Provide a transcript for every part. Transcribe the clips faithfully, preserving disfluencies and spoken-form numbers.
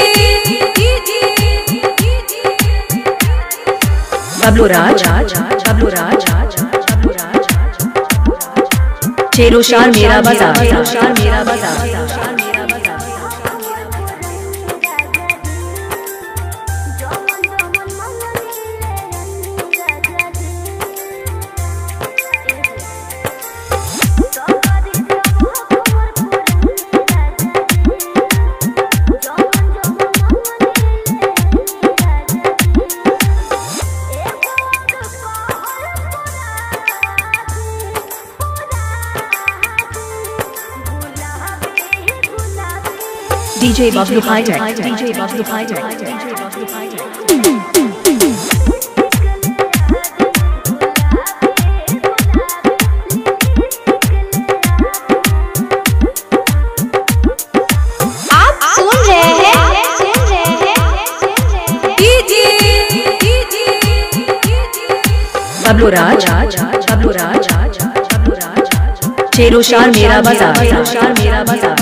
बबलू राज, बबलू राज, बबलू राज, शेरो शार मेरा बाजार, शेरो शार मेरा बाजार। DJ Bablu hi tech, DJ Bablu hi tech, DJ Bablu hi tech. आप सुन रहे हैं, सुन रहे हैं डीजे बबलू राज, बबलू राज, बबलू राज, शेरो शार मेरा बाजार, शेरो शार मेरा बाजार।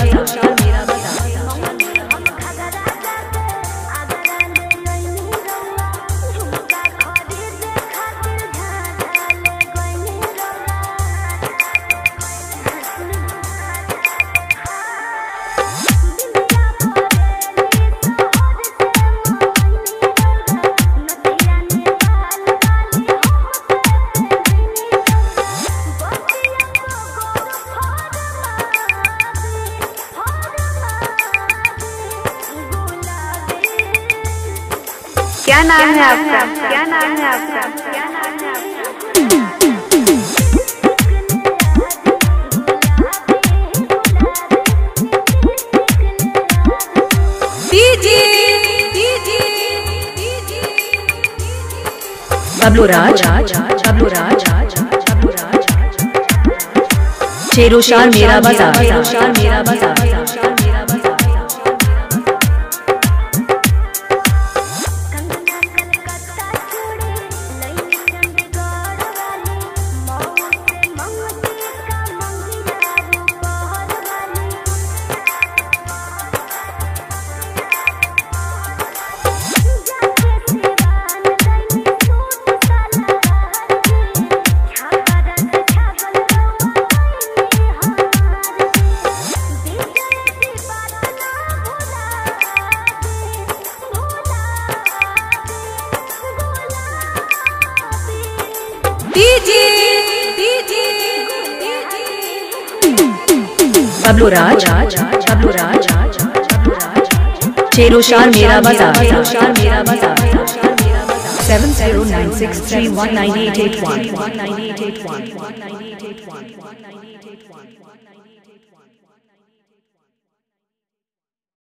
क्या नाम है आपका? क्या नाम है आपका? क्या नाम है आपका? डीजे बबलू राज, बबलू राज, बबलू राज, शेरो शार मेरा बाजार, शेरो शार मेरा बाजार। बबलू राज, बबलू राज, बबलू राज, शेरो शार मेरा बाजार, शेरो शार मेरा बाजार। Seven zero nine six three one nine eight eight वन।